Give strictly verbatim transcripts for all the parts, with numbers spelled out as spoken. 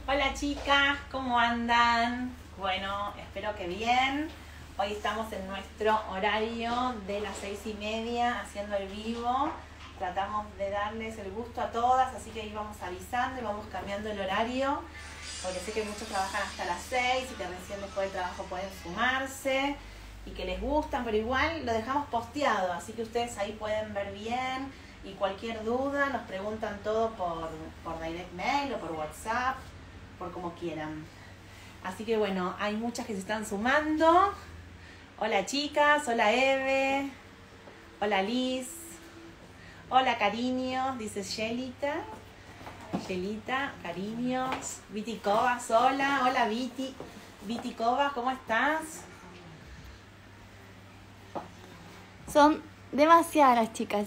Hola chicas, ¿cómo andan? Bueno, espero que bien. Hoy estamos en nuestro horario de las seis y media haciendo el vivo. Tratamos de darles el gusto a todas, así que íbamos avisando y vamos cambiando el horario, porque sé que muchos trabajan hasta las seis y que recién después del trabajo pueden sumarse y que les gustan, pero igual lo dejamos posteado, así que ustedes ahí pueden ver bien y cualquier duda nos preguntan todo por, por direct mail o por WhatsApp, por como quieran. Así que bueno, hay muchas que se están sumando. Hola chicas, hola Eve, hola Liz, hola cariños, dice Shelita, Shelita, cariños, Viti Cobas, hola, hola Viti, Viti Cobas, ¿cómo estás? Son demasiadas las chicas.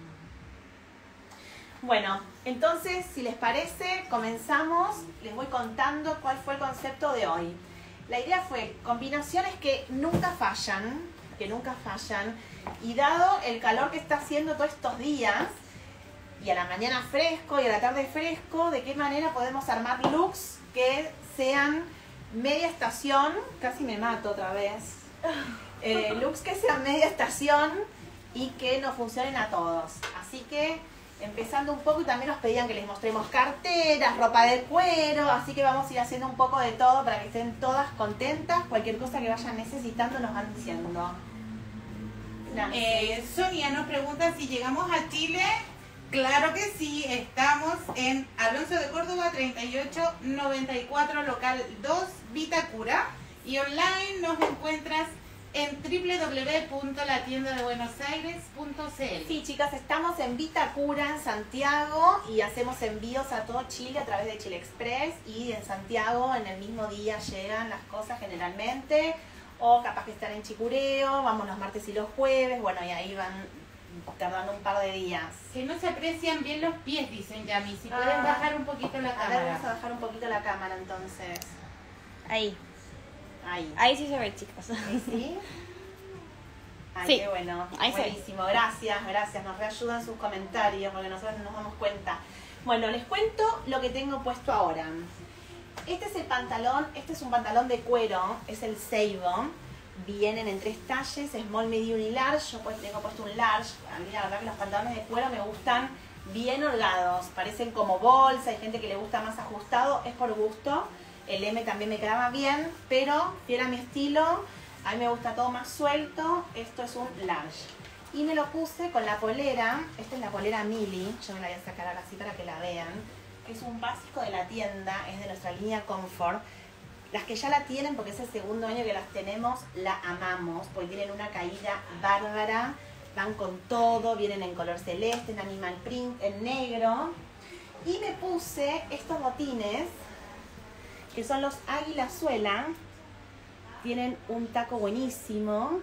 Bueno, entonces, si les parece, comenzamos. Les voy contando cuál fue el concepto de hoy. La idea fue combinaciones que nunca fallan, que nunca fallan, y dado el calor que está haciendo todos estos días, y a la mañana fresco y a la tarde fresco, de qué manera podemos armar looks que sean media estación, casi me mato otra vez, eh, looks que sean media estación y que nos funcionen a todos. Así que empezando un poco, y también nos pedían que les mostremos carteras, ropa de cuero, así que vamos a ir haciendo un poco de todo para que estén todas contentas. Cualquier cosa que vayan necesitando nos van diciendo. Eh, Sonia nos pregunta si llegamos a Chile. Claro que sí, estamos en Alonso de Córdoba treinta y ocho noventa y cuatro, local dos, Vitacura, y online nos encuentras en doble u doble u doble u punto la tienda de buenos aires punto c l. Sí, chicas, estamos en Vitacura, en Santiago, y hacemos envíos a todo Chile a través de Chile Express, y en Santiago en el mismo día llegan las cosas generalmente, o capaz que están en Chicureo, vamos los martes y los jueves, bueno, y ahí van tardando un par de días. Que no se aprecian bien los pies, dicen Yami. Si Ah. pueden bajar un poquito la A ver, cámara. vamos a bajar un poquito la cámara entonces. Ahí. Ahí. Ahí sí se ve, chicas. ¿Ahí sí? Ay, Sí. qué bueno. Ahí se ve. Buenísimo. Gracias, gracias. Nos reayudan sus comentarios porque nosotros no nos damos cuenta. Bueno, les cuento lo que tengo puesto ahora. Este es el pantalón. Este es un pantalón de cuero. Es el Seibo. Vienen en tres talles, small, medium y large. Yo pues tengo puesto un large. A mí la verdad que los pantalones de cuero me gustan bien holgados. Parecen como bolsa. Hay gente que le gusta más ajustado. Es por gusto. El M también me quedaba bien, pero fiel a mi estilo. A mí me gusta todo más suelto. Esto es un large. Y me lo puse con la polera. Esta es la polera Mili. Yo me la voy a sacar ahora así para que la vean. Es un básico de la tienda. Es de nuestra línea Comfort. Las que ya la tienen, porque es el segundo año que las tenemos, la amamos. Porque tienen una caída bárbara. Van con todo. Vienen en color celeste, en animal print, en negro. Y me puse estos botines, que son los Águila Suela. Tienen un taco buenísimo.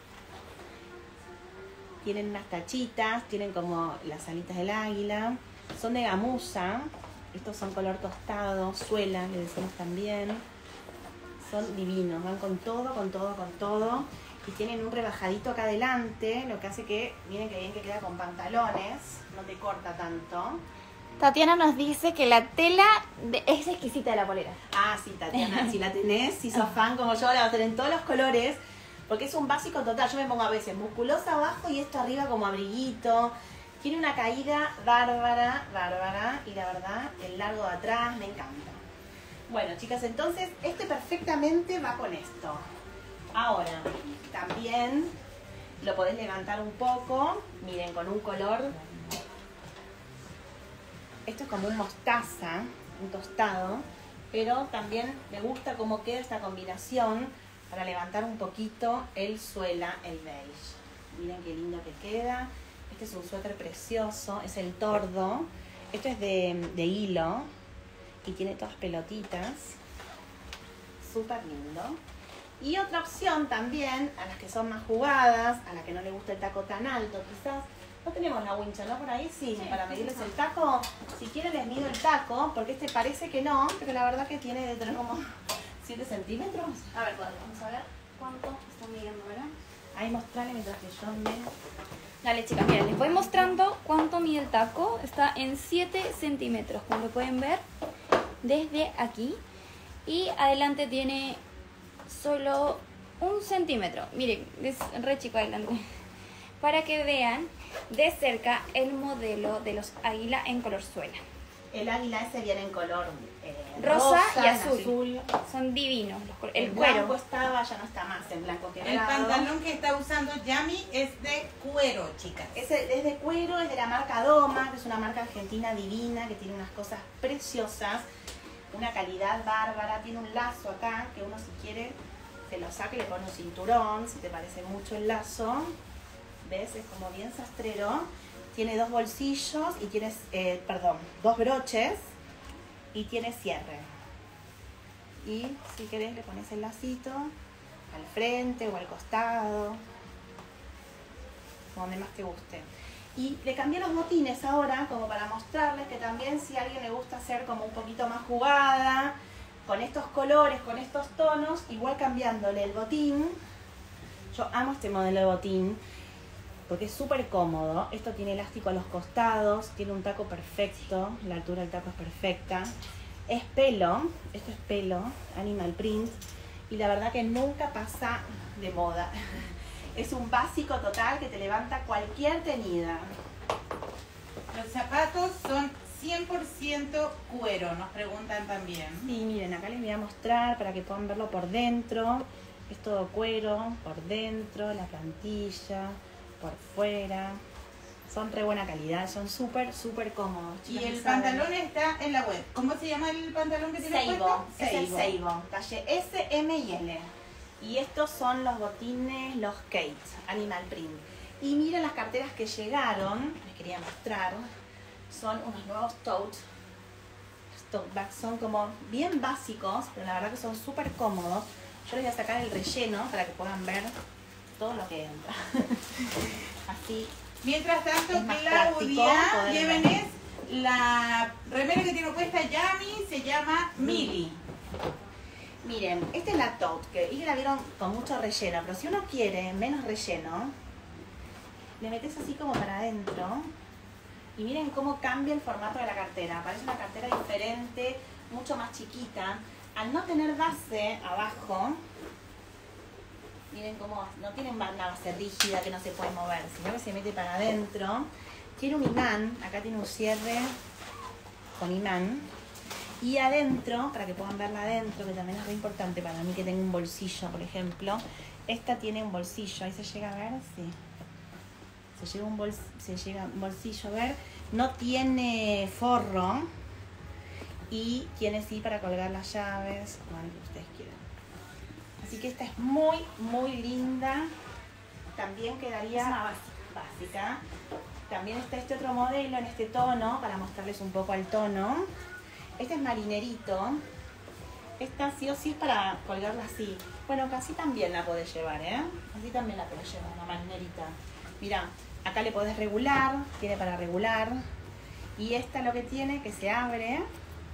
Tienen unas tachitas, tienen como las alitas del águila. Son de gamuza. Estos son color tostado, suela, le decimos también. Son divinos, van con todo, con todo, con todo. Y tienen un rebajadito acá adelante, lo que hace que, miren que bien que queda con pantalones. No te corta tanto. Tatiana nos dice que la tela de- es exquisita de la polera. Ah, sí, Tatiana, si la tenés, si sos fan como yo, la vas a tener en todos los colores, porque es un básico total. Yo me pongo a veces musculosa abajo y esto arriba como abriguito. Tiene una caída bárbara, bárbara, y la verdad, el largo de atrás me encanta. Bueno, chicas, entonces, este perfectamente va con esto. Ahora, también lo podés levantar un poco, miren, con un color. Esto es como un mostaza, un tostado, pero también me gusta cómo queda esta combinación para levantar un poquito el suela, el beige. Miren qué lindo que queda. Este es un suéter precioso, es el tordo. Esto es de, de hilo y tiene todas pelotitas. Súper lindo. Y otra opción también, a las que son más jugadas, a las que no les gusta el taco tan alto quizás. No tenemos la wincha, ¿no? Por ahí sí, sí, para medirles el taco. Si quieren les mido el taco, porque este parece que no, pero la verdad que tiene de tener como siete centímetros. A ver, vamos a ver cuánto está midiendo, ¿verdad? Ahí mostrarle mientras que yo me... Dale, chicas, miren, les voy mostrando cuánto mide el taco. Está en siete centímetros, como lo pueden ver. desde aquí y adelante tiene solo un centímetro. Miren, es re chico adelante. Para que vean de cerca el modelo de los águila en color suela. El águila ese viene en color eh, rosa, rosa y azul. azul. Son divinos. Los el el cuero. blanco estaba, ya no está más en blanco que El pantalón que está usando Yami es de cuero, chicas. Es, es de cuero, es de la marca Doma, que es una marca argentina divina, que tiene unas cosas preciosas, una calidad bárbara. Tiene un lazo acá, que uno si quiere se lo saca y le pone un cinturón, si te parece mucho el lazo. ¿Ves? Es como bien sastrero. Tiene dos bolsillos y tienes, eh, perdón, dos broches y tiene cierre. Y si querés le pones el lacito al frente o al costado, donde más te guste. Y le cambié los botines ahora como para mostrarles que también si a alguien le gusta hacer como un poquito más jugada, con estos colores, con estos tonos, igual cambiándole el botín. Yo amo este modelo de botín porque es súper cómodo. Esto tiene elástico a los costados, tiene un taco perfecto, la altura del taco es perfecta. Es pelo, esto es pelo, animal print, y la verdad que nunca pasa de moda. Es un básico total que te levanta cualquier tenida. Los zapatos son cien por ciento cuero, nos preguntan también. Sí, miren, acá les voy a mostrar para que puedan verlo por dentro. Es todo cuero, por dentro, la plantilla, por fuera. Son re buena calidad, son súper, súper cómodos. Y Chicas, el ¿saben? pantalón está en la web. ¿Cómo se llama el pantalón que tiene Seibo, puesto? es el Seibo, talle S, M y L. Y estos son los botines, los Kate, Animal Print. Y miren las carteras que llegaron, les quería mostrar. Son unos nuevos tote. Los tote bags son como bien básicos, pero la verdad que son súper cómodos. Yo les voy a sacar el relleno para que puedan ver todo lo que entra. Así. Mientras tanto, Es más Claudia práctico poder Llévenes, la remera que tiene puesta Yami se llama Mili. Miren, esta es la tote, que y la vieron con mucho relleno, pero si uno quiere menos relleno, le metes así como para adentro y miren cómo cambia el formato de la cartera. Parece una cartera diferente, mucho más chiquita. Al no tener base abajo, miren cómo no tiene una base rígida que no se puede mover, sino que se mete para adentro. Tiene un imán, acá tiene un cierre con imán. Y adentro, para que puedan verla adentro, que también es muy importante para mí que tenga un bolsillo, por ejemplo. Esta tiene un bolsillo, ahí se llega a ver, sí. Se llega un, bols se llega un bolsillo a ver. No tiene forro. Y tiene sí para colgar las llaves, o algo que ustedes quieran. Así que esta es muy, muy linda. También quedaría básica. También está este otro modelo en este tono, para mostrarles un poco el tono. Este es marinerito. Esta sí o sí es para colgarla así. Bueno, casi también la podés llevar, ¿eh? Así también la podés llevar, la marinerita. Mirá, acá le podés regular, tiene para regular. Y esta lo que tiene, que se abre.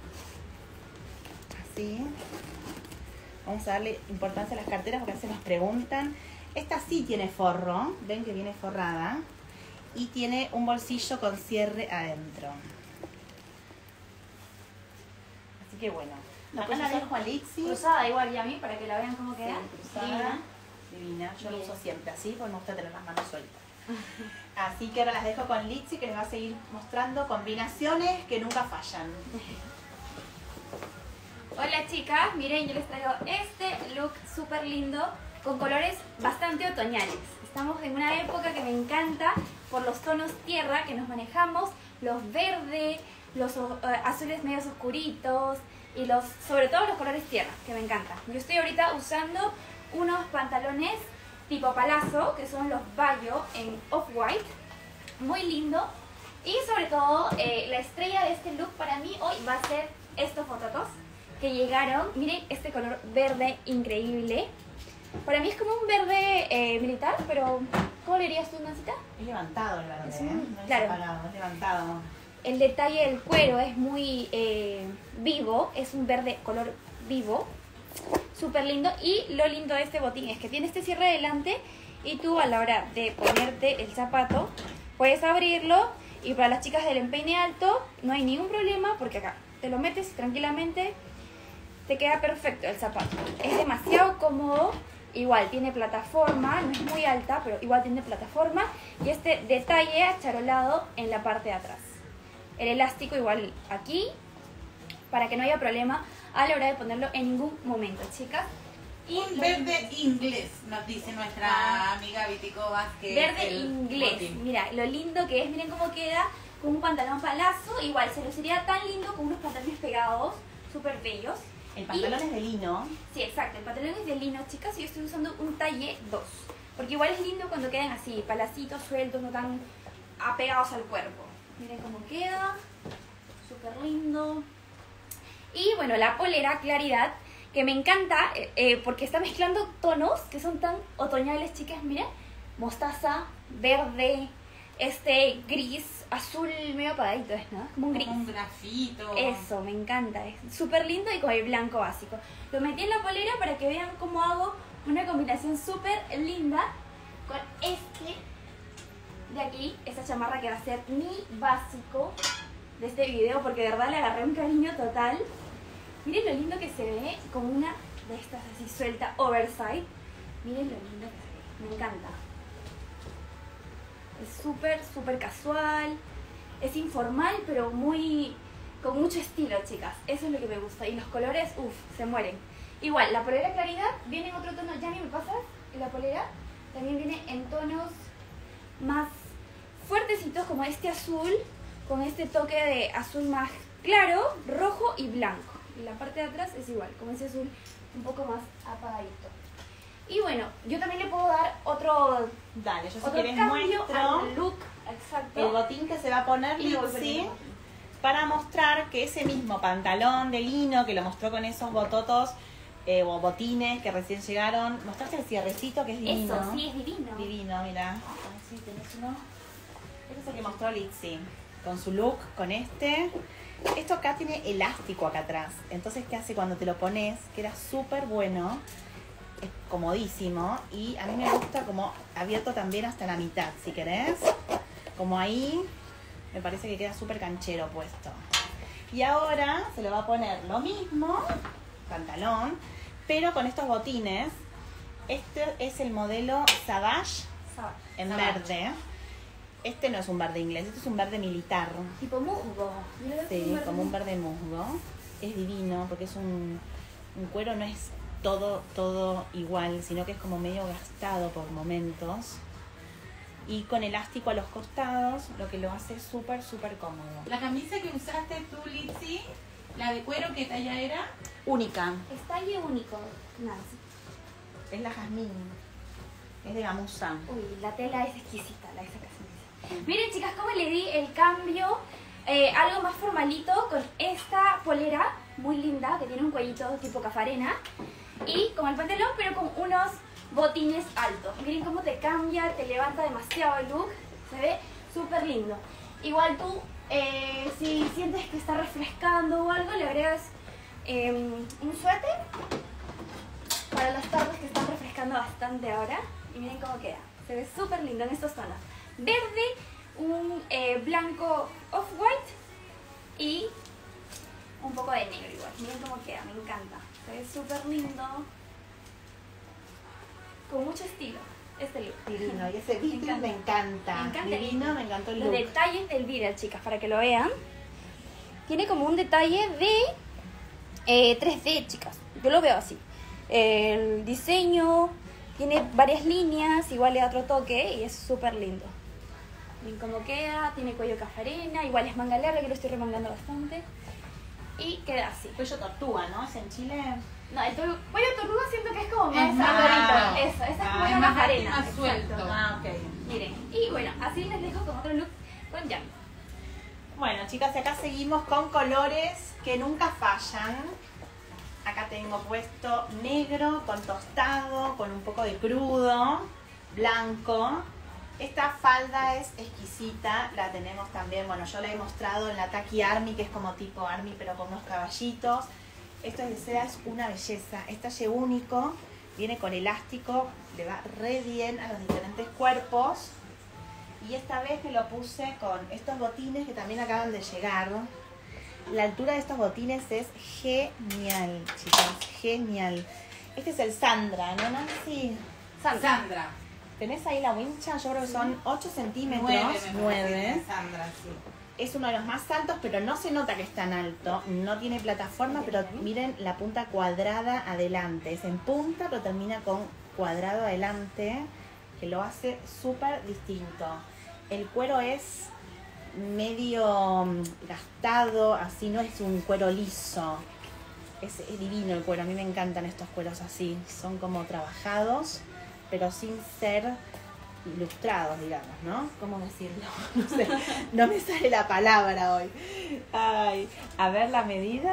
Así. Vamos a darle importancia a las carteras porque a veces nos preguntan. Esta sí tiene forro, ven que viene forrada. Y tiene un bolsillo con cierre adentro. Así que bueno. La Acá la puedes dejo a Lixi. Cruzada igual, Yami, para que la vean cómo Sí, queda. cruzada. Divina. Divina. Yo lo Bien. uso siempre así porque me gusta tener las manos sueltas. Así que ahora las dejo con Lixi, que les va a seguir mostrando combinaciones que nunca fallan. Hola chicas, miren, yo les traigo este look súper lindo con colores bastante otoñales. Estamos en una época que me encanta por los tonos tierra que nos manejamos, los verdes, los uh, azules medios oscuritos y los, sobre todo los colores tierra, que me encantan. Yo estoy ahorita usando unos pantalones tipo palazo, que son los Bayo en off-white, muy lindo. Y sobre todo, eh, la estrella de este look para mí hoy va a ser estos fototos que llegaron. Miren este color verde increíble. Para mí es como un verde eh, militar, pero ¿cómo le dirías tú, Nancita? Es levantado el verde, Es ¿eh? un- No es claro. apagado, es levantado. El detalle del cuero es muy eh, vivo, es un verde color vivo, súper lindo. Y lo lindo de este botín es que tiene este cierre delante y tú a la hora de ponerte el zapato puedes abrirlo. Y para las chicas del empeine alto no hay ningún problema porque acá te lo metes tranquilamente, te queda perfecto el zapato. Es demasiado cómodo, igual tiene plataforma, no es muy alta, pero igual tiene plataforma. Y este detalle acharolado en la parte de atrás. El elástico igual aquí, para que no haya problema a la hora de ponerlo en ningún momento, chicas. Y Un verde inglés, nos dice nuestra Ah. amiga Vitico Vázquez. Verde el inglés. botín. Mira, lo lindo que es, miren cómo queda con un pantalón palazo. Igual se luciría tan lindo con unos pantalones pegados, súper bellos. El pantalón Y- es de lino. Sí, exacto. El pantalón es de lino, chicas, y yo estoy usando un talle dos. Porque igual es lindo cuando quedan así, palacitos sueltos, no tan apegados al cuerpo. Miren cómo queda. Súper lindo. Y bueno, la polera Claridad, que me encanta eh, eh, porque está mezclando tonos que son tan otoñales, chicas. Miren, mostaza, verde, este gris, azul medio apagadito, ¿es, no? Como un gris. Como un grafito. Eso, me encanta, es súper lindo y con el blanco básico. Lo metí en la polera para que vean cómo hago una combinación súper linda con este de aquí, esta chamarra que va a ser mi básico de este video, porque de verdad le agarré un cariño total. Miren lo lindo que se ve con una de estas así suelta, oversize. Miren lo lindo que se ve, me encanta. Es súper, súper casual, es informal, pero muy con mucho estilo, chicas. Eso es lo que me gusta. Y los colores, uff, se mueren. Igual, la polera Claridad viene en otro tono. ¿Ya ni me pasas? La polera también viene en tonos más fuertecitos, como este azul, con este toque de azul más claro, rojo y blanco. Y la parte de atrás es igual, como ese azul un poco más apagadito. Y bueno, yo también le puedo dar otro, Dale, yo si otro quieres cambio muestro al look. Exacto. el botín que se va a poner Y luego Lizzy, ponemos- para mostrar que ese mismo pantalón de lino que lo mostró con esos bototos eh, o botines que recién llegaron. Mostraste el cierrecito que es divino. Eso, sí, es divino. Divino, mira. A ver si tenés uno. Este es el que mostró Lizzy, con su look, con este. Esto acá tiene elástico acá atrás. Entonces, ¿qué hace cuando te lo pones? Queda súper bueno. Es comodísimo. Y a mí me gusta como abierto también hasta la mitad, si querés. Como ahí, me parece que queda súper canchero puesto. Y ahora se le va a poner lo mismo, pantalón, pero con estos botines. Este es el modelo Savage Sabe. en Savage. verde. Este no es un verde inglés, este es un verde militar. Tipo musgo. Mira, es Sí, verde como un musgo. verde musgo. Es divino porque es un, un cuero, no es todo, todo igual, sino que es como medio gastado por momentos. Y con elástico a los costados, lo que lo hace súper, súper cómodo. La camisa que usaste tú, Lizzy, la de cuero, ¿qué talla era? Única. Es talle único, Nancy. Es la jazmín. Es de gamuza. Uy, la tela es exquisita, la esa casi. Miren, chicas, cómo le di el cambio, eh, algo más formalito con esta polera muy linda que tiene un cuellito tipo cafarena y con el pantalón, pero con unos botines altos. Miren cómo te cambia, te levanta demasiado el look, se ve súper lindo. Igual tú, eh, si sientes que está refrescando o algo, le agregas eh, un suéter para las tardes que están refrescando bastante ahora. Y miren cómo queda, se ve súper lindo en estos tonos. Verde, un eh, blanco off-white y un poco de negro igual. Miren cómo queda, me encanta. Se ve súper lindo. Con mucho estilo, este look. Divino. Y ese Me beatle encanta. me encanta. Me encanta el Divino, beatle. me encantó el Los look. detalles del beatle, chicas, para que lo vean. Tiene como un detalle de eh, tres D, chicas. Yo lo veo así. El diseño tiene varias líneas, igual le da otro toque y es súper lindo. Miren cómo queda, tiene cuello cafarena, igual es manga larga, que lo estoy remangando bastante. Y queda así. Cuello tortuga, ¿no? ¿Es en Chile? No, el tor- cuello tortuga siento que es como Es más más- agarrito. Eso, esa es Ah, como es una más cafarena. más exacto. suelto. Ah, ok. Miren, y bueno, así les dejo con otro look con Yami. Bueno, chicas, y acá seguimos con colores que nunca fallan. Acá tengo puesto negro con tostado, con un poco de crudo, blanco. Esta falda es exquisita, la tenemos también, bueno, yo la he mostrado en la Taki Army, que es como tipo Army, pero con unos caballitos. Esto de seda es una belleza, es talle único, viene con elástico, le va re bien a los diferentes cuerpos. Y esta vez me lo puse con estos botines que también acaban de llegar. La altura de estos botines es genial, chicas, genial. Este es el Sandra, ¿no, Nancy? Sandra. Sandra. ¿Tenés ahí la wincha? Yo creo que son ocho centímetros. Nueve, me nueve. parece, Sandra, sí. Es uno de los más altos, pero no se nota que es tan alto. No tiene plataforma, pero miren la punta cuadrada adelante. Es en punta, pero termina con cuadrado adelante, que lo hace súper distinto. El cuero es medio gastado, así no es un cuero liso. Es, es divino el cuero, a mí me encantan estos cueros así. Son como trabajados, pero sin ser ilustrados, digamos, ¿no? ¿Cómo decirlo? No sé, no me sale la palabra hoy. Ay, a ver la medida.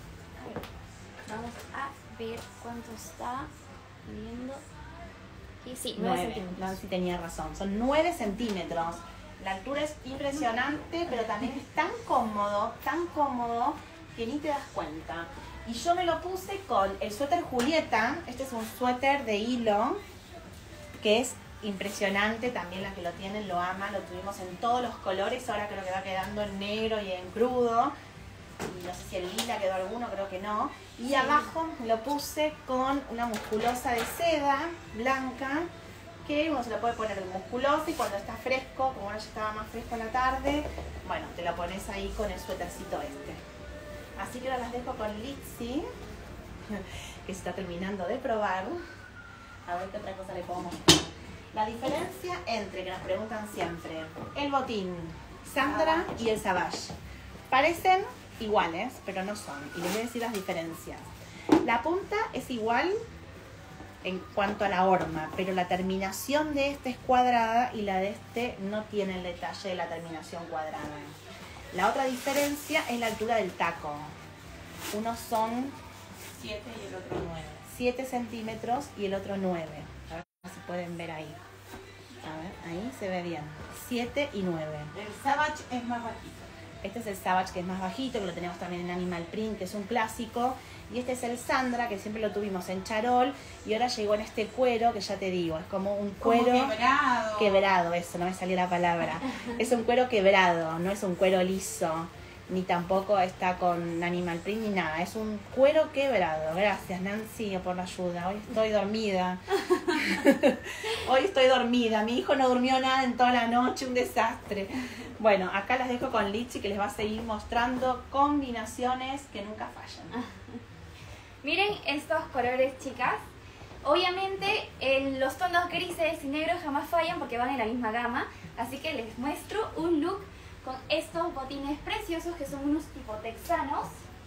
Vamos a ver cuánto está midiendo. Y sí, nueve centímetros. Nancy tenía razón, son nueve centímetros. La altura es impresionante, pero también es tan cómodo, tan cómodo, que ni te das cuenta. Y yo me lo puse con el suéter Julieta. Este es un suéter de hilo, que es impresionante, también las que lo tienen lo aman, lo tuvimos en todos los colores, ahora creo que va quedando en negro y en crudo, y no sé si el lila quedó alguno, creo que no, y sí. Abajo lo puse con una musculosa de seda blanca, que uno se lo puede poner musculosa y cuando está fresco, como ahora ya estaba más fresco en la tarde, bueno, te lo pones ahí con el suétercito este. Así que ahora las dejo con Litzy, que se está terminando de probar, a ver qué otra cosa le puedo mostrar. La diferencia entre, que nos preguntan siempre, el botín Sandra y el Savage. Parecen iguales, pero no son. Y les voy a decir las diferencias. La punta es igual en cuanto a la horma, pero la terminación de este es cuadrada y la de este no tiene el detalle de la terminación cuadrada. La otra diferencia es la altura del taco. Unos son siete y el otro nueve. siete centímetros y el otro nueve. A ver si pueden ver ahí. A ver, ahí se ve bien. siete y nueve. El Savage es más bajito. Este es el Savage, que es más bajito, que lo tenemos también en Animal Print, que es un clásico. Y este es el Sandra, que siempre lo tuvimos en charol. Y ahora llegó en este cuero, que ya te digo, es como un cuero... Como quebrado. Quebrado, eso, no me salió la palabra. Es un cuero quebrado, no es un cuero liso. Ni tampoco está con Animal Print ni nada. Es un cuero quebrado. Gracias, Nancy, por la ayuda. Hoy estoy dormida. Hoy estoy dormida. Mi hijo no durmió nada en toda la noche. Un desastre. Bueno, acá las dejo con Litzy, que les va a seguir mostrando combinaciones que nunca fallan. Miren estos colores, chicas. Obviamente el, los tonos grises y negros jamás fallan porque van en la misma gama. Así que les muestro un look con estos botines preciosos que son unos tipo texanos.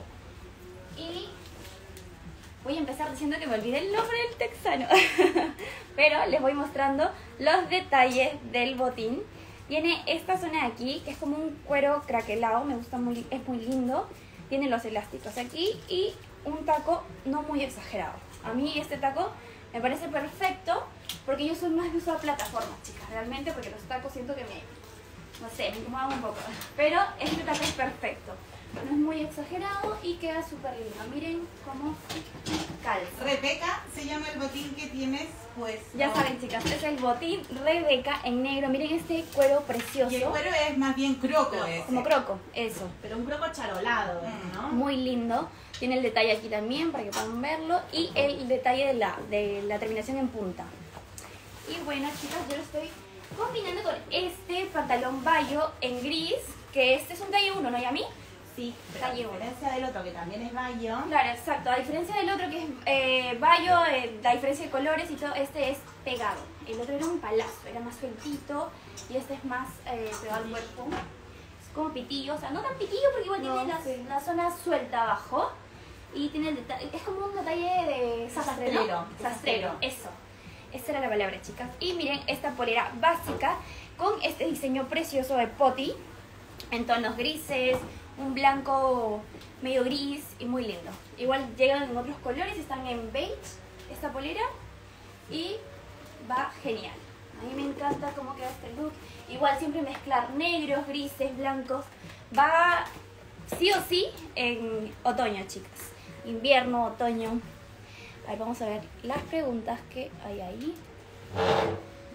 Y voy a empezar diciendo que me olvidé el nombre del texano. Pero les voy mostrando los detalles del botín. Tiene esta zona de aquí, que es como un cuero craquelado, me gusta muy, es muy lindo. Tiene los elásticos aquí y un taco no muy exagerado. A mí este taco me parece perfecto porque yo soy más de usar plataformas, chicas, realmente, porque los tacos siento que me, no sé, me incomodan un poco. Pero este taco es perfecto. No es muy exagerado y queda súper lindo. Miren cómo calza. Rebeca se llama el botín que tienes, pues. Ya saben, chicas, es el botín Rebeca en negro. Miren este cuero precioso. Y el cuero es más bien croco, ese. Como croco, eso. Pero un croco charolado, ¿no? Muy lindo. Tiene el detalle aquí también para que puedan verlo. Y el detalle de la, de la terminación en punta. Y bueno, chicas, yo lo estoy combinando con este pantalón bayo en gris. Que este es un talle uno, ¿no? ¿Y a mí? Sí, pero a diferencia del otro que también es bayo. Claro, exacto. A diferencia del otro que es eh, bayo, eh, la diferencia de colores y todo, este es pegado. El otro era un palazo, era más sueltito y este es más eh, pegado al cuerpo. Es como pitillo, o sea, no tan pitillo porque igual no, tiene sí. la, la zona suelta abajo. Y tiene el detalle, es como un detalle de sastre, ¿no? Sastrero. Sastrero, eso. Esa era la palabra, chicas. Y miren esta polera básica con este diseño precioso de poti en tonos grises, un blanco medio gris y muy lindo. Igual llegan en otros colores, están en beige esta polera y va genial. A mí me encanta cómo queda este look. Igual siempre mezclar negros, grises, blancos. Va sí o sí en otoño, chicas. Invierno, otoño. Ahí vamos a ver las preguntas que hay ahí.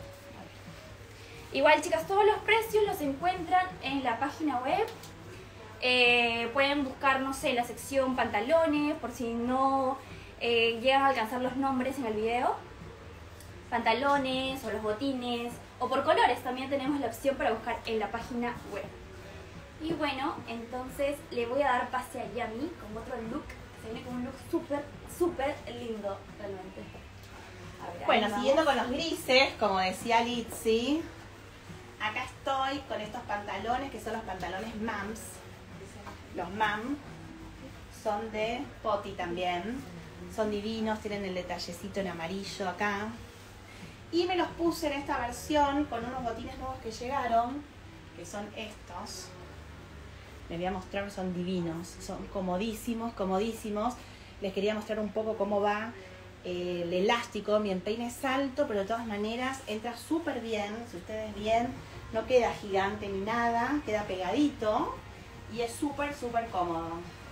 Igual, chicas, todos los precios los encuentran en la página web. Eh, pueden buscar, no sé, la sección pantalones, por si no eh, llegan a alcanzar los nombres en el video. Pantalones o los botines, o por colores también tenemos la opción para buscar en la página web. Y bueno, entonces le voy a dar pase a Yami con otro look. Se viene con un look súper, súper lindo realmente. A ver, Bueno, ahí siguiendo vamos. con los grises, como decía Litzy, acá estoy con estos pantalones que son los pantalones Mams. Los Mam son de Poti también. Son divinos, tienen el detallecito en amarillo acá. Y me los puse en esta versión con unos botines nuevos que llegaron, que son estos. Les voy a mostrar, son divinos, son comodísimos, comodísimos. Les quería mostrar un poco cómo va eh, el elástico. Mi empeine es alto, pero de todas maneras entra súper bien. Si ustedes ven, no queda gigante ni nada, queda pegadito y es súper, súper cómodo.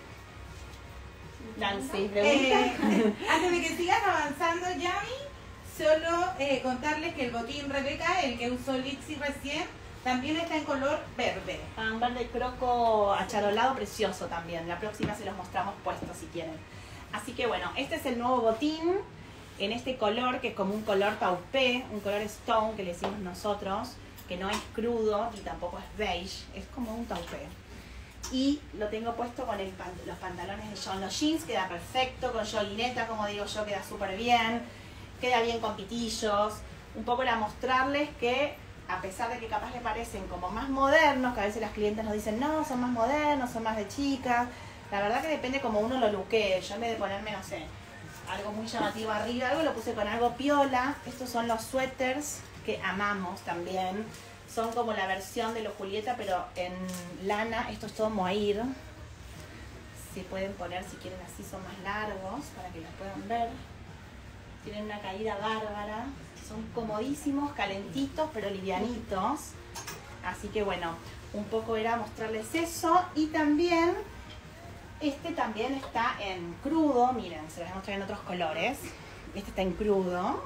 Nancy, pregunta. Eh, antes de que sigan avanzando, Yami, solo eh, contarles que el botín Rebeca, el que usó Litzy recién, también está en color verde. Ah, un verde croco acharolado precioso también. La próxima se los mostramos puestos si quieren. Así que bueno, este es el nuevo botín en este color que es como un color taupé, un color stone que le decimos nosotros, que no es crudo y tampoco es beige, es como un taupé. Y lo tengo puesto con el pan, los pantalones de John. Los jeans queda perfecto, con joguineta, como digo yo, queda súper bien. Queda bien con pitillos. Un poco era mostrarles que a pesar de que capaz le parecen como más modernos, que a veces las clientes nos dicen, no, son más modernos, son más de chicas. La verdad que depende como uno lo luquee. Yo en vez de ponerme, no sé, algo muy llamativo arriba, algo lo puse con algo piola. Estos son los suéteres que amamos también. Son como la versión de los Julieta, pero en lana. Esto es todo mohair. Se pueden poner si quieren así, son más largos para que los puedan ver. Tienen una caída bárbara. Son comodísimos, calentitos, pero livianitos. Así que bueno, un poco era mostrarles eso. Y también, este también está en crudo. Miren, se los voy a mostrar en otros colores. Este está en crudo.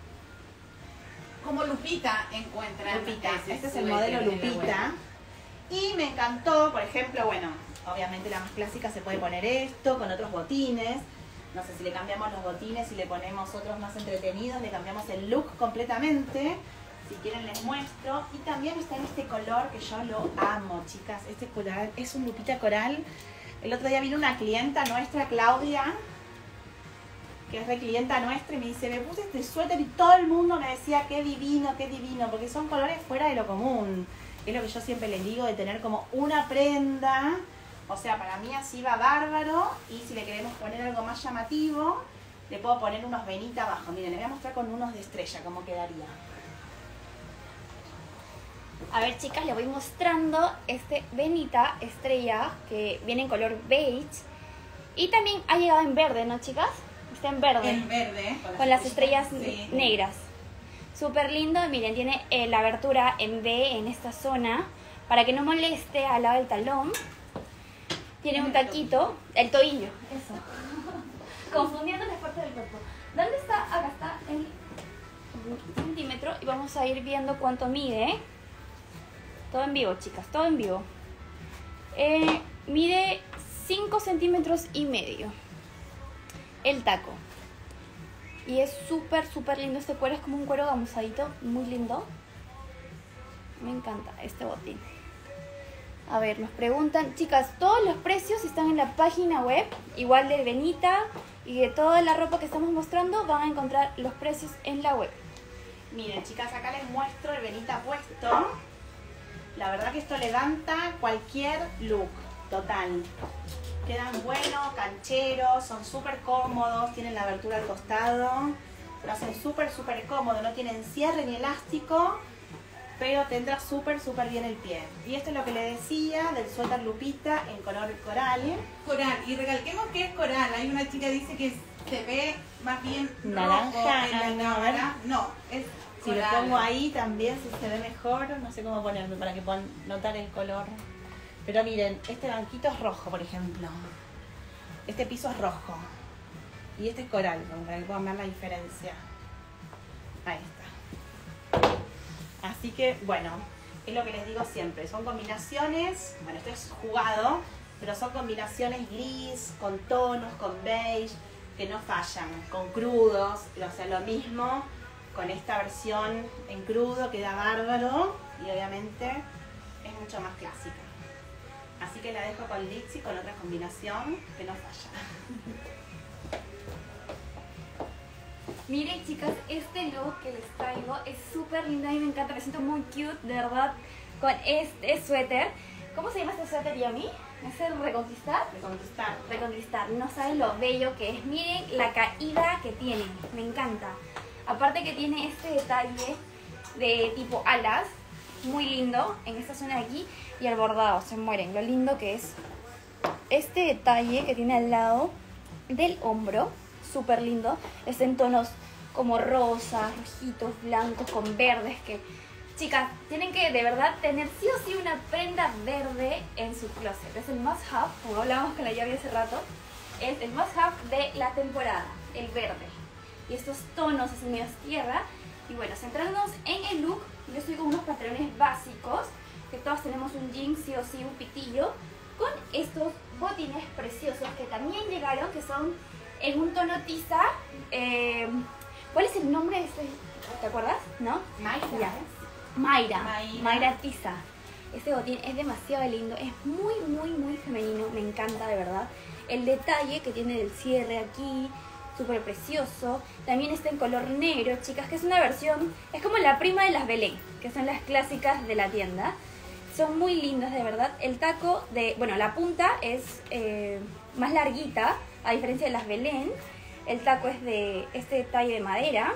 Como Lupita encuentran. Lupita, ese este es el suéter modelo en la Lupita. web. Y me encantó, por ejemplo, bueno, obviamente la más clásica se puede poner esto con otros botines. No sé si le cambiamos los botines y le ponemos otros más entretenidos, le cambiamos el look completamente. Si quieren les muestro. Y también está en este color que yo lo amo, chicas. Este coral es un Lupita coral. El otro día vino una clienta nuestra, Claudia, que es de clienta nuestra, y me dice, me puse este suéter y todo el mundo me decía, qué divino, qué divino, porque son colores fuera de lo común. Es lo que yo siempre les digo, de tener como una prenda. O sea, para mí así va bárbaro. Y si le queremos poner algo más llamativo, le puedo poner unos venita abajo. Miren, les voy a mostrar con unos de estrella cómo quedaría. A ver, chicas, les voy mostrando este Venita estrella que viene en color beige. Y también ha llegado en verde, ¿no, chicas? Está en verde. En verde. Con las estrellas Sí. negras. Súper lindo. Miren, tiene eh, la abertura en V en esta zona para que no moleste al lado del talón. Tiene un taquito, el tobillo, eso. Confundiendo las partes del cuerpo. ¿Dónde está? Acá está el centímetro y vamos a ir viendo cuánto mide. Todo en vivo, chicas, todo en vivo. Eh, mide cinco centímetros y medio el taco. Y es súper, súper lindo este cuero. Es como un cuero gamusadito, muy lindo. Me encanta este botín. A ver, nos preguntan, chicas, todos los precios están en la página web, igual de Venita y de toda la ropa que estamos mostrando, van a encontrar los precios en la web. Miren, chicas, acá les muestro el venita puesto. La verdad que esto levanta cualquier look, total. Quedan buenos, cancheros, son súper cómodos, tienen la abertura al costado. Lo hacen súper, súper cómodo, no tienen cierre ni elástico, pero tendrá súper, súper bien el pie. Y esto es lo que le decía del suéter Lupita en color coral. Coral. Y recalquemos que es coral. Hay una chica que dice que se ve más bien Naranja, rojo en ah, la no, cámara. No, es Si lo coral. pongo ahí también, si se ve mejor, no sé cómo ponerme para que puedan notar el color. Pero miren, este banquito es rojo, por ejemplo. Este piso es rojo. Y este es coral, como para que puedan ver la diferencia. Ahí está. Así que, bueno, es lo que les digo siempre, son combinaciones, bueno, esto es jugado, pero son combinaciones gris, con tonos, con beige, que no fallan, con crudos, o sea, lo mismo con esta versión en crudo, queda bárbaro y obviamente es mucho más clásica. Así que la dejo con Litzy, con otra combinación que no falla. Miren chicas, este look que les traigo es súper lindo, a mí me encanta, me siento muy cute, de verdad, con este suéter. ¿Cómo se llama este suéter, Yami? ¿Es el Reconquistar? Reconquistar. Reconquistar, no saben lo bello que es. Miren la caída que tiene, me encanta. Aparte que tiene este detalle de tipo alas, muy lindo, en esta zona de aquí, y el bordado, se mueren, lo lindo que es. Este detalle que tiene al lado del hombro, súper lindo, es en tonos como rosas, rojitos, blancos, con verdes, que chicas, tienen que de verdad tener sí o sí una prenda verde en su closet. Es el must have, como hablábamos con la llave hace rato, es el must have de la temporada, el verde. Y estos tonos así medios tierra. Y bueno, centrándonos en el look, yo estoy con unos pantalones básicos, que todos tenemos un jean sí o sí, un pitillo, con estos botines preciosos que también llegaron, que son en un tono tiza. Eh, ¿Cuál es el nombre de este? ¿Te acuerdas? ¿No? Mayra. Ya. Mayra. Mayra. Mayra tiza. Este botín es demasiado lindo, es muy, muy, muy femenino, me encanta de verdad. El detalle que tiene del cierre aquí, súper precioso. También está en color negro, chicas, que es una versión, es como la prima de las Belén, que son las clásicas de la tienda. Son muy lindas, de verdad. El taco de, bueno, la punta es eh, más larguita, a diferencia de las Belén. El taco es de este detalle de madera.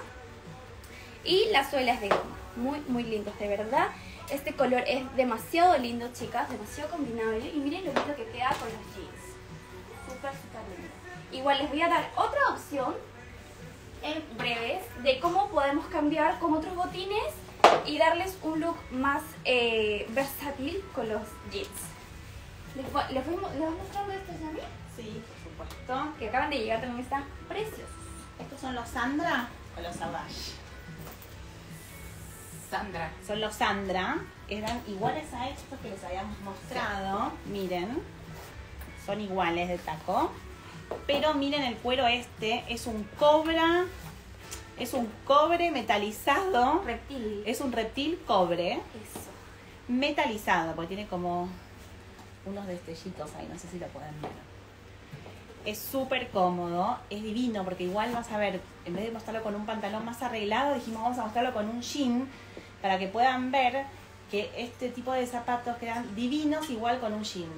Y la suela es de goma. Muy, muy lindos, de verdad. Este color es demasiado lindo, chicas, demasiado combinable. Y miren lo lindo que queda con los jeans. Súper, súper lindo. Igual les voy a dar otra opción en breves de cómo podemos cambiar con otros botines y darles un look más eh, versátil con los jeans. ¿Les voy, les voy, les voy mostrando estos a mí? Sí, por supuesto. Que acaban de llegar, también están preciosos. ¿Estos son los Sandra o los Savage? Sandra. Son los Sandra. Eran iguales a estos que les habíamos mostrado. Miren. Son iguales de taco. Pero miren el cuero este. Es un cobra. Es un cobre metalizado. Reptil. Es un reptil cobre. Eso. Metalizado. Porque tiene como unos destellitos ahí. No sé si lo pueden ver. Es súper cómodo, es divino porque igual vas a ver, en vez de mostrarlo con un pantalón más arreglado, dijimos vamos a mostrarlo con un jean para que puedan ver que este tipo de zapatos quedan divinos igual con un jean.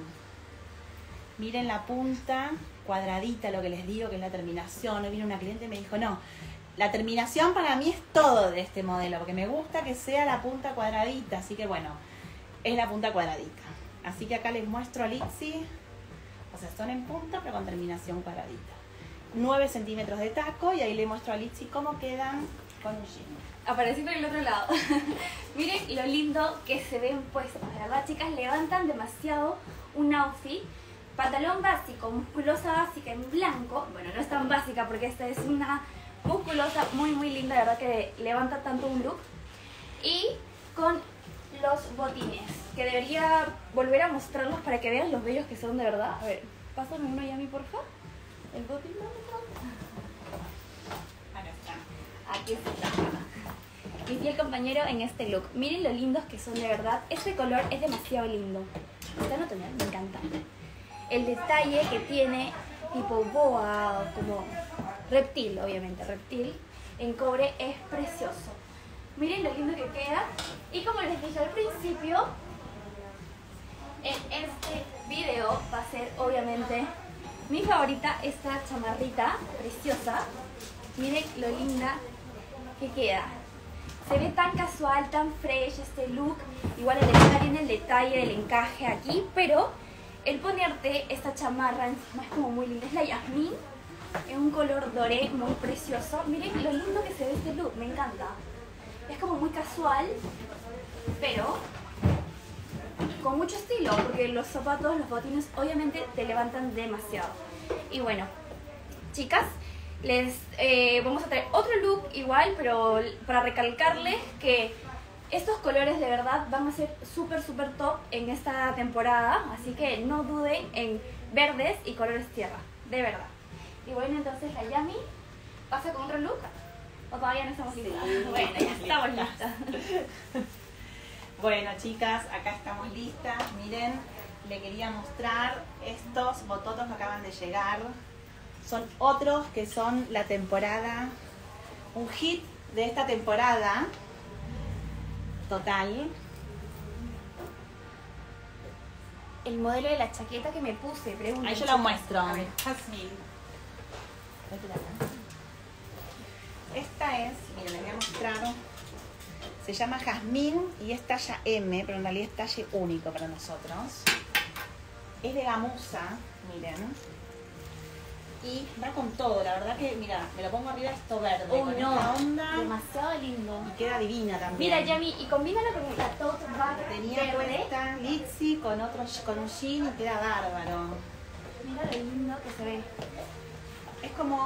Miren la punta cuadradita, lo que les digo que es la terminación. Hoy vino una cliente y me dijo, no, la terminación para mí es todo de este modelo porque me gusta que sea la punta cuadradita, así que bueno, es la punta cuadradita. Así que acá les muestro a Litzy. O sea, son en punta pero con terminación cuadradita. nueve centímetros de taco y ahí le muestro a Litzy cómo quedan con un jean. Aparecí por el otro lado. Miren lo lindo que se ven puestos. De verdad, chicas, levantan demasiado un outfit. Pantalón básico, musculosa básica en blanco. Bueno, no es tan básica porque esta es una musculosa muy, muy linda. De verdad que levanta tanto un look. Y con los botines, que debería volver a mostrarlos para que vean los bellos que son de verdad. A ver, pásame uno ya a mí, por favor. El botín, ¿dónde está? Acá está. Aquí está. Mi fiel compañero en este look. Miren lo lindos que son de verdad. Este color es demasiado lindo. Está en otoñal, me encanta. El detalle que tiene tipo boa, como reptil, obviamente, reptil, en cobre es precioso. Miren lo lindo que queda. Y como les dije al principio, en este video va a ser obviamente mi favorita, esta chamarrita preciosa. Miren lo linda que queda. Se ve tan casual, tan fresh este look. Igual el detalle tiene el detalle del encaje aquí, pero el ponerte esta chamarra encima es como muy linda. Es la Yasmín, en un color doré muy precioso. Miren lo lindo que se ve este look, me encanta. Es como muy casual, pero con mucho estilo, porque los zapatos, los botines obviamente te levantan demasiado. Y bueno, chicas, les eh, vamos a traer otro look igual, pero para recalcarles que Estos colores de verdad van a ser súper, súper top en esta temporada, así que no duden en verdes y colores tierra, de verdad. Y bueno, entonces la Yami pasa con otro look, o todavía no estamos listas. Sí, Bueno, ya estamos listas. listas. Bueno, chicas, acá estamos listas. Miren, le quería mostrar estos bototos que acaban de llegar. Son otros que son la temporada, un hit de esta temporada. Total. El modelo de la chaqueta que me puse, pregunto. Ahí yo la muestro. A ver, Jasmine. Esta es, miren, les voy a mostrar. Se llama Jazmín y es talla M, pero en realidad es talle único para nosotros. Es de gamuza, miren. Y va con todo, la verdad que, mira, me lo pongo arriba esto verde, Oh, con no. esta onda. Demasiado lindo. Y queda divina también. Mira, Yami, y combínalo con la tote bag Tenía verde. puesta Lizzy con otro con un jean y queda bárbaro. Mira lo lindo que se ve. Es como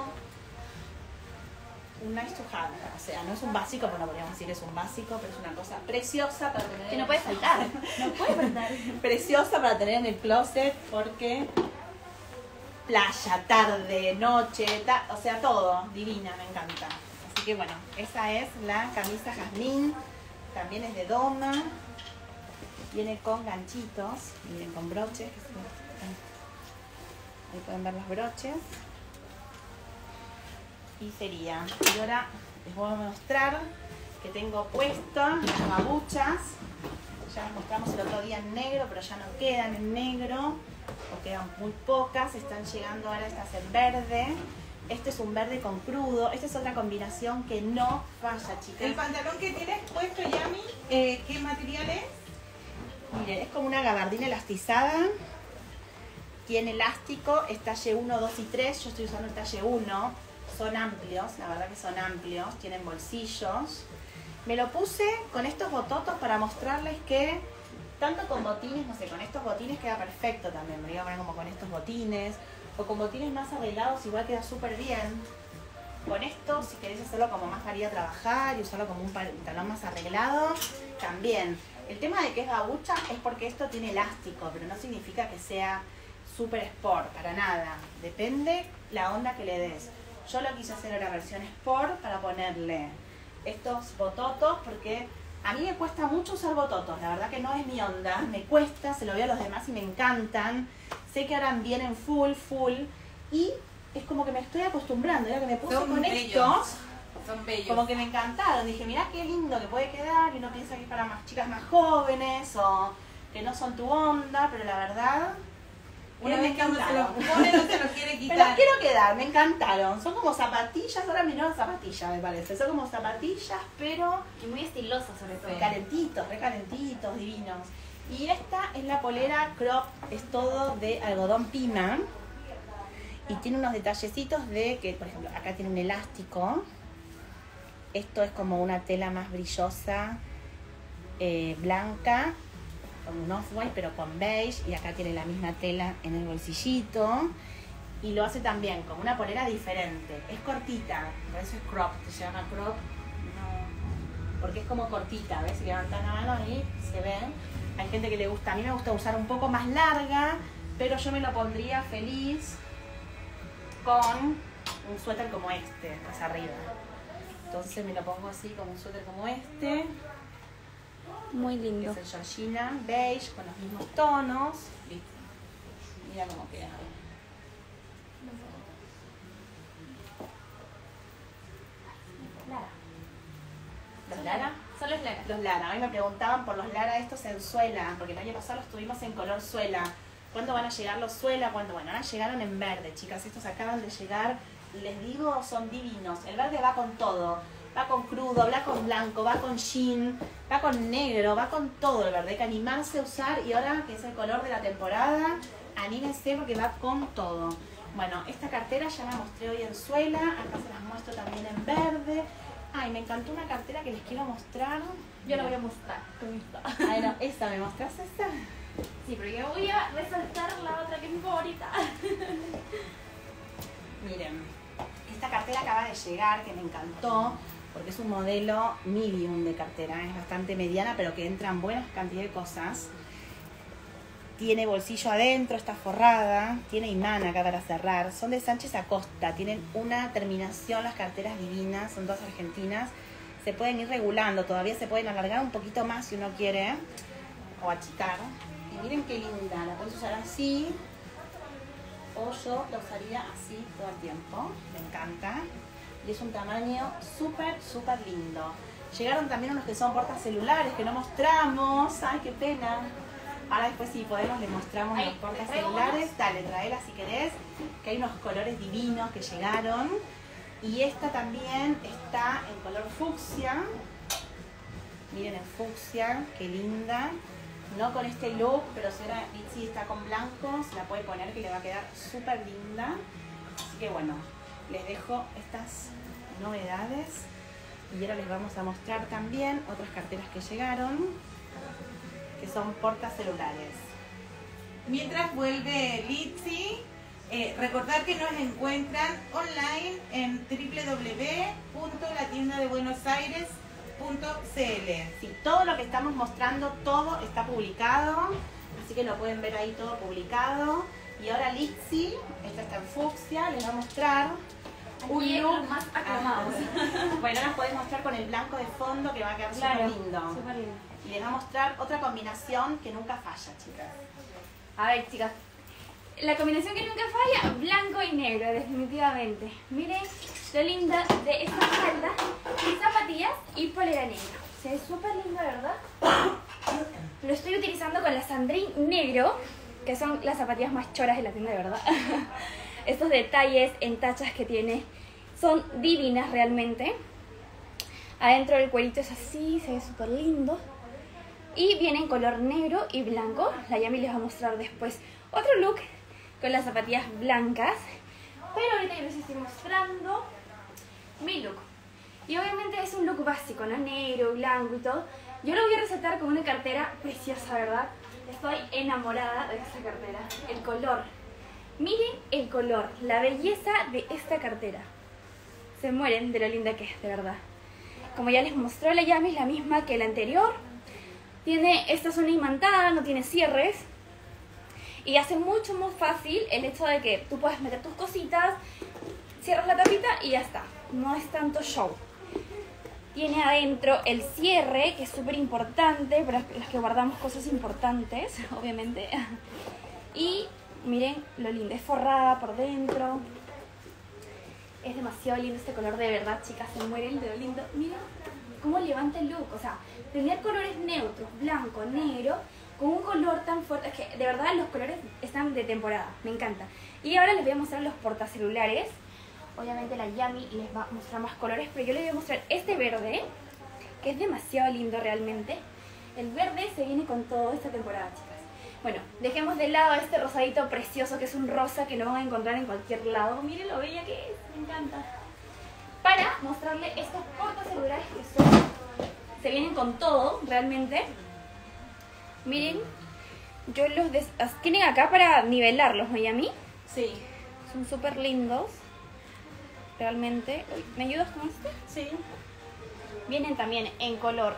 un nice to have, o sea, no es un básico, pero no podríamos decir que es un básico, pero es una cosa preciosa para tener. Que no puede faltar. No puede faltar. Preciosa para tener en el closet porque playa, tarde, noche, ta- o sea, todo divina, me encanta. Así que bueno, esa es la camisa Jazmín, también es de doma, viene con ganchitos, miren, con broches, que se- ahí pueden ver los broches. Y sería, y ahora les voy a mostrar que tengo puestas las babuchas. Ya las mostramos el otro día en negro, pero ya no quedan en negro, o quedan muy pocas, están llegando ahora estas en verde. Este es un verde con crudo, esta es otra combinación que no falla, chicas. El pantalón que tienes puesto, Yami, eh, ¿qué material es? Miren, es como una gabardina elastizada, tiene elástico, es talle uno, dos y tres, yo estoy usando el talle uno, son amplios, la verdad que son amplios, tienen bolsillos. Me lo puse con estos bototos para mostrarles que tanto con botines, no sé, con estos botines queda perfecto también, me lo iba a poner como con estos botines, o con botines más arreglados igual queda súper bien. Con esto, si queréis hacerlo como más para ir a trabajar y usarlo como un pantalón más arreglado, también. El tema de que es babucha es porque esto tiene elástico, pero no significa que sea super sport, para nada. Depende la onda que le des. Yo lo quise hacer en la versión sport para ponerle estos bototos, porque a mí me cuesta mucho usar bototos, la verdad que no es mi onda, me cuesta, se lo veo a los demás y me encantan. Sé que ahora vienen full, full, y es como que me estoy acostumbrando, ya que me puse Son con bellos. estos, Son bellos. como que me encantaron. Dije, mirá qué lindo que puede quedar, y uno piensa que es para más chicas más jóvenes, o que no son tu onda, pero la verdad, Una me vez que uno se encantaron. los pone, no se los quiere Me quitar. las quiero quedar, me encantaron. Son como zapatillas, ahora me las zapatillas me parece. Son como zapatillas, pero Y muy estiloso sobre todo. calentitos, re calentitos, divinos. Y esta es la polera crop, es todo de algodón pima. Y tiene unos detallecitos de que, por ejemplo, acá tiene un elástico. Esto es como una tela más brillosa, eh, blanca, con un off-white, pero con beige. Y acá tiene la misma tela en el bolsillito. Y lo hace también con una polera diferente. Es cortita, por eso es crop, se llama crop. No, porque es como cortita, ¿ves? Si levantan la mano ahí, se ven. Hay gente que le gusta, a mí me gusta usar un poco más larga, pero yo me lo pondría feliz con un suéter como este, más arriba. Entonces me lo pongo así, con un suéter como este, Muy que lindo. es el Georgina beige, con los mismos tonos. Listo. Mira cómo queda. Lara. ¿Los Lara? Solo es Lara. Los Lara. A mí me preguntaban por los Lara estos en suela, porque el año pasado los tuvimos en color suela. ¿Cuándo van a llegar los suela? ¿Cuándo? Bueno, ahora llegaron en verde, chicas. Estos acaban de llegar. Les digo, son divinos. El verde va con todo. Va con crudo, va con blanco, va con jean, va con negro, va con todo el verde. Hay que animarse a usar, y ahora que es el color de la temporada, anímense porque va con todo. Bueno, esta cartera ya la mostré hoy en suela. Acá se las muestro también en verde. Ay, me encantó una cartera que les quiero mostrar. Yo la voy a mostrar con esta. Ay, no, esta, ¿me mostrás esta? Sí, pero yo voy a resaltar la otra que es mi favorita. Miren, esta cartera acaba de llegar, que me encantó, porque es un modelo medium de cartera, es bastante mediana, pero que entran buenas cantidades de cosas. Tiene bolsillo adentro, está forrada, tiene imán acá para cerrar. Son de Sánchez Acosta, tienen una terminación, las carteras divinas, son todas argentinas. Se pueden ir regulando, todavía se pueden alargar un poquito más si uno quiere, o achicar. Y miren qué linda, la puedes usar así, o yo la usaría así todo el tiempo, me encanta. Y es un tamaño súper, súper lindo. Llegaron también unos que son portas celulares que no mostramos, ay qué pena. Ahora después si podemos les mostramos Ay, los portas ¿traigo celulares. Dale, traela si querés, que hay unos colores divinos que llegaron. Y esta también está en color fucsia. Miren el fucsia, qué linda. No con este look, pero si ahora Litzy está con blanco, se la puede poner que le va a quedar súper linda. Así que bueno, les dejo estas novedades. Y ahora les vamos a mostrar también otras carteras que llegaron, que son portas celulares. Mientras vuelve Litzy, eh, recordar que nos encuentran online en w w w punto la tienda de buenos aires punto c l. Sí, todo lo que estamos mostrando, todo está publicado, así que lo pueden ver ahí todo publicado. Y ahora Litzy, esta está en fucsia, les va a mostrar un Aquí look los más aclamados. Bueno, ahora podés mostrar con el blanco de fondo que va a quedar Claro, súper lindo. súper lindo. Y les va a mostrar otra combinación que nunca falla, chicas. A ver, chicas. La combinación que nunca falla, blanco y negro, definitivamente. Miren lo linda de esta falda, zapatillas y polera negra. Se ve súper lindo, ¿verdad? Lo estoy utilizando con la Sandrine negro, que son las zapatillas más choras de la tienda, de verdad. Estos detalles en tachas que tiene son divinas realmente. Adentro del cuerito es así, se ve súper lindo. Y viene en color negro y blanco. La Yami les va a mostrar después otro look con las zapatillas blancas. Pero ahorita yo les estoy mostrando mi look. Y obviamente es un look básico, ¿no? Negro, blanco y todo. Yo lo voy a resaltar con una cartera preciosa, ¿verdad? Estoy enamorada de esta cartera. El color. Miren el color, la belleza de esta cartera. Se mueren de lo linda que es, de verdad. Como ya les mostró la Yami, es la misma que la anterior. Tiene esta zona imantada, no tiene cierres. Y hace mucho más fácil el hecho de que tú puedas meter tus cositas, cierras la tapita y ya está. No es tanto show. Tiene adentro el cierre, que es súper importante para los que guardamos cosas importantes, obviamente. Y miren lo lindo, es forrada por dentro. Es demasiado lindo este color, de verdad, chicas, se mueren de lo lindo. Miren cómo levanta el look, o sea, tener colores neutros, blanco, negro, con un color tan fuerte, es que de verdad los colores están de temporada, me encanta. Y ahora les voy a mostrar los portacelulares. Obviamente la Yami les va a mostrar más colores, pero yo les voy a mostrar este verde, que es demasiado lindo realmente. El verde se viene con todo esta temporada, chicas. Bueno, dejemos de lado este rosadito precioso, que es un rosa que lo van a encontrar en cualquier lado. Miren lo bella que es, me encanta. Para mostrarle estos portacelulares que son, se vienen con todo, realmente. Miren, yo los des... tienen acá para nivelarlos, ¿no, Yami? Sí. Son súper lindos. Realmente. Uy, ¿me ayudas con este? Sí. Vienen también en color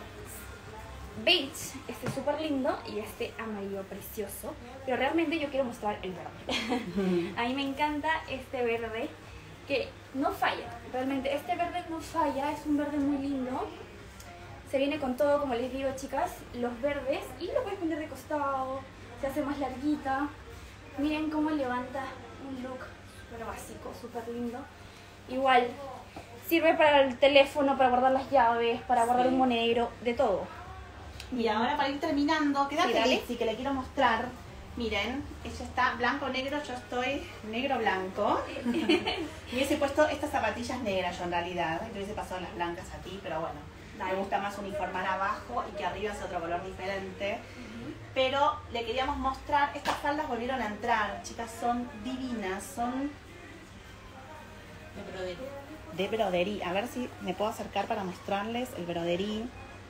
beige, este es súper lindo, y este amarillo precioso. Pero realmente yo quiero mostrar el verde. A mí me encanta este verde, que no falla. Realmente este verde no falla, es un verde muy lindo. Se viene con todo, como les digo, chicas, los verdes. Y lo puedes poner de costado, se hace más larguita. Miren cómo levanta un look súper básico, súper lindo. Igual, sirve para el teléfono, para guardar las llaves, para guardar Sí. un monedero, de todo. Y ahora para ir terminando, Sí, quédate dale. Litzy, que le quiero mostrar. Miren, ella está blanco-negro, yo estoy negro-blanco. Me hubiese puesto estas zapatillas negras yo en realidad. Te hubiese pasado las blancas a ti, pero bueno. Me gusta más uniformar abajo y que arriba es otro color diferente. Pero le queríamos mostrar, estas faldas volvieron a entrar, chicas, son divinas, son De brodería. de broderí. A ver si me puedo acercar para mostrarles el broderí.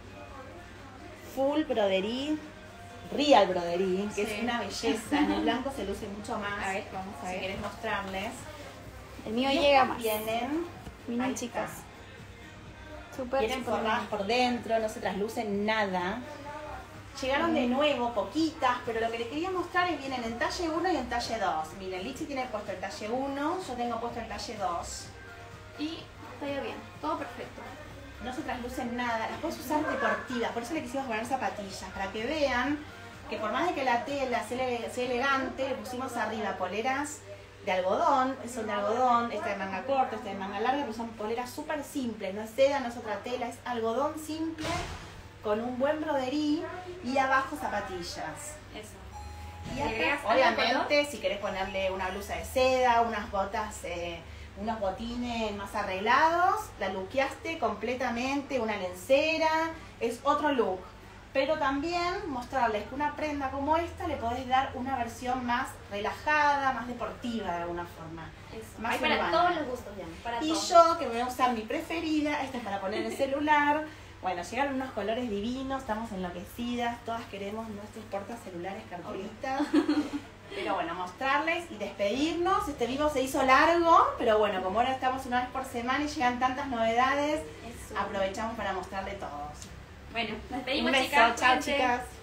Full broderí, real broderí, que Sí. es una belleza. En el blanco se luce mucho más. A ver, vamos a si ver. querés mostrarles. El mío Y llega estas más. Vienen, Miren, ahí chicas. está. Súper, Vienen súper forradas lindo. por dentro, no se traslucen nada. Llegaron de nuevo, poquitas, pero lo que les quería mostrar es vienen en talle uno y en talle dos. Miren, Litsi tiene puesto el talle uno, yo tengo puesto el talle dos. Y está ya bien, todo perfecto. No se traslucen nada, las puedes usar deportivas, por eso le quisimos poner zapatillas, para que vean que por más de que la tela sea, ele- sea elegante, le pusimos arriba poleras de algodón, son de algodón, esta de manga corta, esta de manga larga, pero son poleras súper simples, no es seda, no es otra tela, es algodón simple, con un buen broderí y abajo zapatillas. Eso. Y ¿Le acá, agregas algo de obviamente, si querés ponerle una blusa de seda, unas botas, eh, unos botines más arreglados, la luqueaste completamente, una lencera, es otro look. Pero también mostrarles que una prenda como esta le podés dar una versión más relajada, más deportiva de alguna forma. Eso. Más Hay para urbana. todos los gustos, ya. Para Y todos. yo, que voy a usar mi preferida, esta es para poner el celular. Bueno, llegaron unos colores divinos, estamos enloquecidas, todas queremos nuestros portacelulares cartulitas. Pero bueno, mostrarles y despedirnos. Este vivo se hizo largo, pero bueno, como ahora estamos una vez por semana y llegan tantas novedades, Eso. aprovechamos para mostrarle todos. Bueno, nos despedimos, Un beso, chicas. chao Cuídense. chicas.